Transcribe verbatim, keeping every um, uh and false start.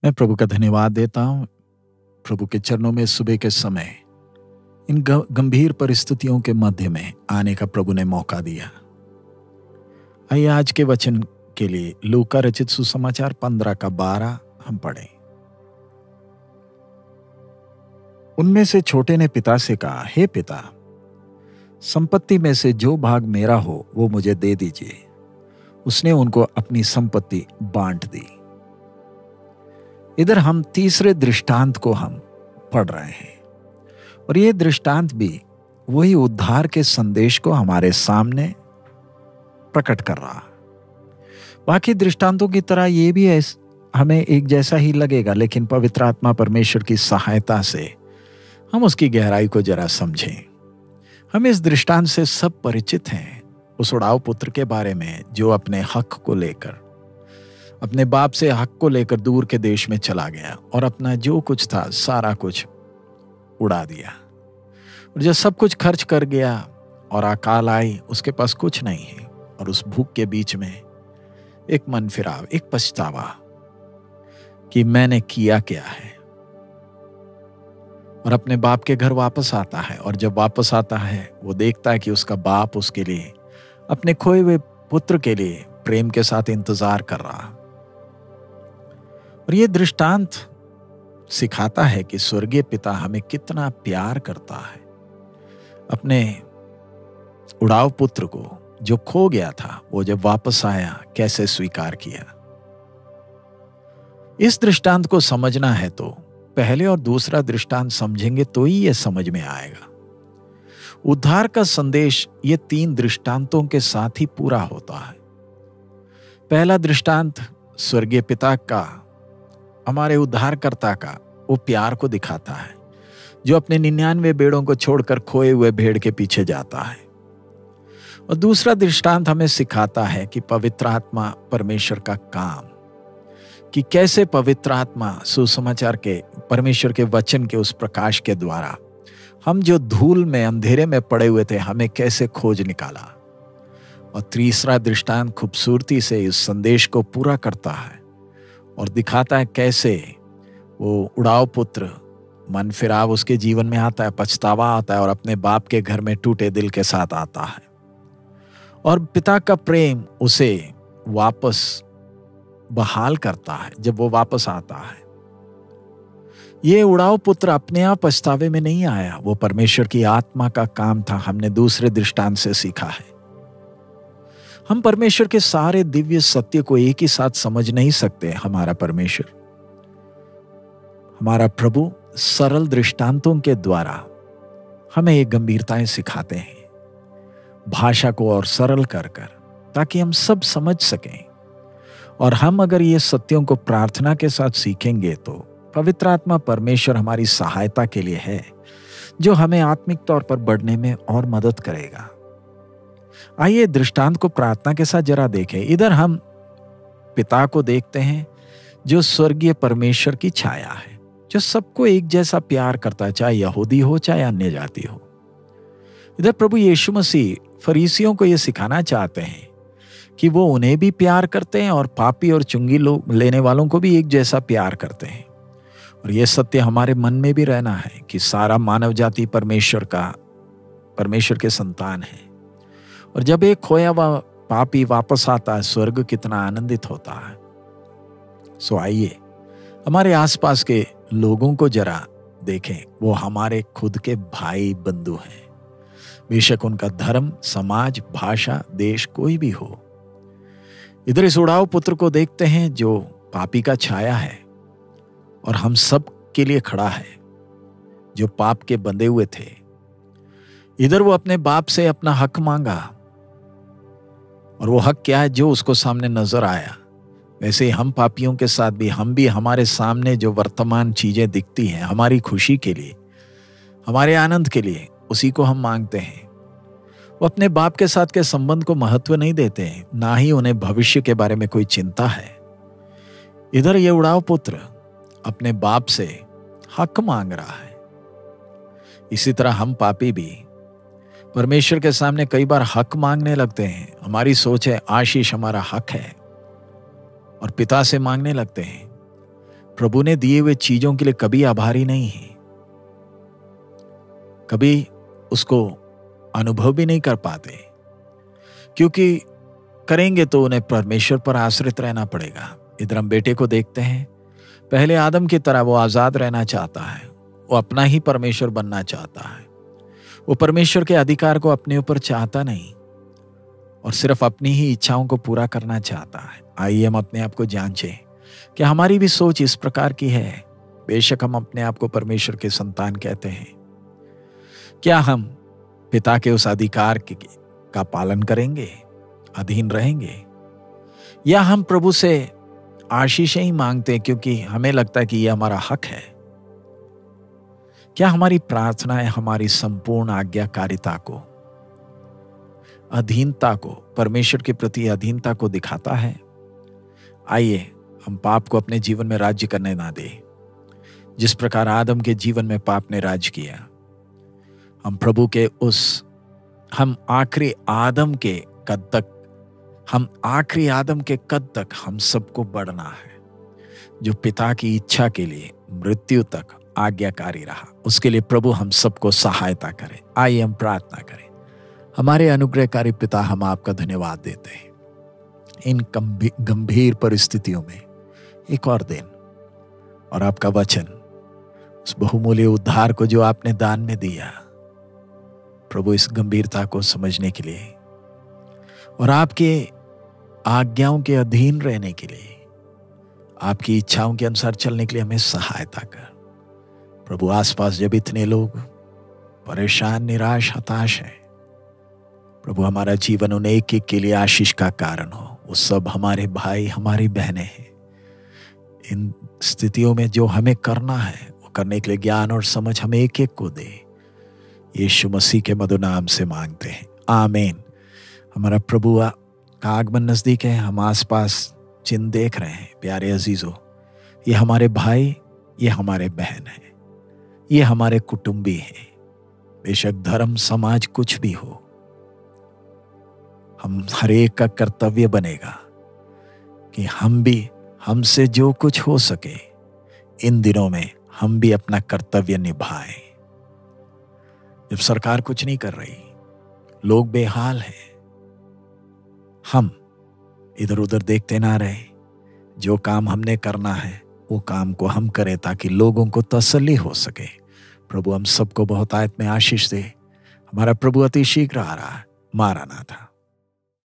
मैं प्रभु का धन्यवाद देता हूँ, प्रभु के चरणों में सुबह के समय इन ग- गंभीर परिस्थितियों के मध्य में आने का प्रभु ने मौका दिया। आइए आज के वचन के लिए लूका रचित सुसमाचार पंद्रह का बारह हम पढ़ें। उनमें से छोटे ने पिता से कहा, हे पिता, संपत्ति में से जो भाग मेरा हो वो मुझे दे दीजिए। उसने उनको अपनी संपत्ति बांट दी। इधर हम तीसरे दृष्टांत को हम पढ़ रहे हैं और ये दृष्टांत भी वही उद्धार के संदेश को हमारे सामने प्रकट कर रहा। बाकी दृष्टांतों की तरह ये भी है, हमें एक जैसा ही लगेगा, लेकिन पवित्र आत्मा परमेश्वर की सहायता से हम उसकी गहराई को जरा समझें। हम इस दृष्टांत से सब परिचित हैं, उस उड़ाऊ पुत्र के बारे में जो अपने हक को लेकर, अपने बाप से हक को लेकर दूर के देश में चला गया और अपना जो कुछ था सारा कुछ उड़ा दिया। और जब सब कुछ खर्च कर गया और अकाल आई, उसके पास कुछ नहीं है और उस भूख के बीच में एक मन फिराव, एक पछतावा कि मैंने किया क्या है। और अपने बाप के घर वापस आता है और जब वापस आता है वो देखता है कि उसका बाप उसके लिए, अपने खोए हुए पुत्र के लिए प्रेम के साथ इंतजार कर रहा। और ये दृष्टांत सिखाता है कि स्वर्गीय पिता हमें कितना प्यार करता है। अपने उड़ाऊ पुत्र को जो खो गया था वो जब वापस आया कैसे स्वीकार किया। इस दृष्टांत को समझना है तो पहले और दूसरा दृष्टांत समझेंगे तो ही यह समझ में आएगा। उद्धार का संदेश ये तीन दृष्टांतों के साथ ही पूरा होता है। पहला दृष्टांत स्वर्गीय पिता का, हमारे उद्धारकर्ता का वो प्यार को दिखाता है, जो अपने निन्यानवे भेड़ों को छोड़कर खोए हुए भेड़ के पीछे जाता है। और दूसरा दृष्टांत हमें सिखाता है कि पवित्र आत्मा परमेश्वर का काम, कि कैसे पवित्र आत्मा सुसमाचार के, परमेश्वर के वचन के उस प्रकाश के द्वारा हम जो धूल में, अंधेरे में पड़े हुए थे, हमें कैसे खोज निकाला। और तीसरा दृष्टांत खूबसूरती से इस संदेश को पूरा करता है और दिखाता है कैसे वो उड़ाऊ पुत्र, मन फिराव उसके जीवन में आता है, पछतावा आता है और अपने बाप के घर में टूटे दिल के साथ आता है और पिता का प्रेम उसे वापस बहाल करता है जब वो वापस आता है। ये उड़ाऊ पुत्र अपने आप पछतावे में नहीं आया, वो परमेश्वर की आत्मा का काम था। हमने दूसरे दृष्टांत से सीखा है। हम परमेश्वर के सारे दिव्य सत्य को एक ही साथ समझ नहीं सकते। हमारा परमेश्वर, हमारा प्रभु सरल दृष्टांतों के द्वारा हमें ये गंभीरताएं सिखाते हैं, भाषा को और सरल कर कर, ताकि हम सब समझ सकें। और हम अगर ये सत्यों को प्रार्थना के साथ सीखेंगे तो पवित्र आत्मा परमेश्वर हमारी सहायता के लिए है, जो हमें आत्मिक तौर पर बढ़ने में और मदद करेगा। आइए दृष्टांत को प्रार्थना के साथ जरा देखें। इधर हम पिता को देखते हैं जो स्वर्गीय परमेश्वर की छाया है, जो सबको एक जैसा प्यार करता है, चाहे यहूदी हो चाहे अन्य जाति हो। इधर प्रभु यीशु मसीह फरीसियों को यह सिखाना चाहते हैं कि वो उन्हें भी प्यार करते हैं और पापी और चुंगी लोग लेने वालों को भी एक जैसा प्यार करते हैं। और यह सत्य हमारे मन में भी रहना है कि सारा मानव जाति परमेश्वर का, परमेश्वर के संतान है। और जब एक खोया हुआ पापी वापस आता है, स्वर्ग कितना आनंदित होता है। सो आइए हमारे आसपास के लोगों को जरा देखें। वो हमारे खुद के भाई बंधु हैं, बेशक उनका धर्म, समाज, भाषा, देश कोई भी हो। इधर इस उड़ाऊ पुत्र को देखते हैं जो पापी का छाया है और हम सब के लिए खड़ा है, जो पाप के बंधे हुए थे। इधर वो अपने बाप से अपना हक मांगा और वो हक क्या है, जो उसको सामने नजर आया। वैसे ही हम पापियों के साथ भी, हम भी हमारे सामने जो वर्तमान चीजें दिखती हैं हमारी खुशी के लिए, हमारे आनंद के लिए, उसी को हम मांगते हैं। वो अपने बाप के साथ के संबंध को महत्व नहीं देते हैं, ना ही उन्हें भविष्य के बारे में कोई चिंता है। इधर ये उड़ाऊ पुत्र अपने बाप से हक मांग रहा है। इसी तरह हम पापी भी परमेश्वर के सामने कई बार हक मांगने लगते हैं। हमारी सोच है आशीष हमारा हक है और पिता से मांगने लगते हैं, प्रभु ने दिए हुए चीजों के लिए कभी आभारी नहीं है, कभी उसको अनुभव भी नहीं कर पाते, क्योंकि करेंगे तो उन्हें परमेश्वर पर आश्रित रहना पड़ेगा। इधर हम बेटे को देखते हैं, पहले आदम की तरह वो आजाद रहना चाहता है, वो अपना ही परमेश्वर बनना चाहता है, वो परमेश्वर के अधिकार को अपने ऊपर चाहता नहीं और सिर्फ अपनी ही इच्छाओं को पूरा करना चाहता है। आइए हम अपने आप को जांचें कि हमारी भी सोच इस प्रकार की है। बेशक हम अपने आप को परमेश्वर के संतान कहते हैं, क्या हम पिता के उस अधिकार का पालन करेंगे, अधीन रहेंगे, या हम प्रभु से आशीषें ही मांगते हैं क्योंकि हमें लगता है कि यह हमारा हक है? क्या हमारी प्रार्थनाएं हमारी संपूर्ण आज्ञाकारिता को, अधीनता को, परमेश्वर के प्रति अधीनता को दिखाता है? आइए हम पाप को अपने जीवन में राज्य करने ना दें। जिस प्रकार आदम के जीवन में पाप ने राज किया, हम प्रभु के उस हम आखिरी आदम के कद तक हम आखिरी आदम के कद तक हम सबको बढ़ना है, जो पिता की इच्छा के लिए मृत्यु तक आज्ञाकारी रहा। उसके लिए प्रभु हम सबको सहायता करे। आइए हम प्रार्थना करें। हमारे अनुग्रहकारी पिता, हम आपका धन्यवाद देते हैं इन गंभीर परिस्थितियों में एक और दिन और आपका वचन, उस बहुमूल्य उद्धार को जो आपने दान में दिया, प्रभु इस गंभीरता को समझने के लिए और आपके आज्ञाओं के अधीन रहने के लिए, आपकी इच्छाओं के अनुसार चलने के लिए हमें सहायता कर। प्रभु आसपास जब इतने लोग परेशान, निराश, हताश हैं, प्रभु हमारा जीवन उन एक एक के लिए आशीष का कारण हो। वो सब हमारे भाई, हमारी बहनें हैं। इन स्थितियों में जो हमें करना है वो करने के लिए ज्ञान और समझ हमें एक एक को दे। यीशु मसीह के मधुर नाम से मांगते हैं, आमीन। हमारा प्रभु का आगमन नजदीक है। हम आसपास जिन देख रहे हैं प्यारे अजीजों, ये हमारे भाई, ये हमारे बहन हैं, ये हमारे कुटुंबी हैं। बेशक धर्म, समाज कुछ भी हो, हम हर एक का कर्तव्य बनेगा कि हम भी, हमसे जो कुछ हो सके इन दिनों में हम भी अपना कर्तव्य निभाएं। जब सरकार कुछ नहीं कर रही, लोग बेहाल हैं, हम इधर उधर देखते ना रहे। जो काम हमने करना है वो काम को हम करें ताकि लोगों को तसल्ली हो सके। प्रभु हम सबको बहुत आयत में आशीष दे। हमारा प्रभु अति शीघ्र आ रहा है। मारा ना था।